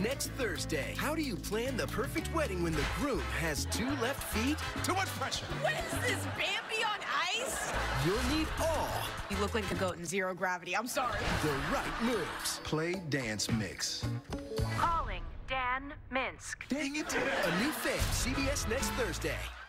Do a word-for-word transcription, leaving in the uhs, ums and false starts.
next Thursday. How do you plan the perfect wedding when the groom has two left feet? Too much pressure. What is this, Bambi on ice? You'll need all You look like the goat in zero gravity. I'm sorry. the right moves. Play dance mix. Calling Dan Minsk. Dang it. A new fame, C B S next Thursday.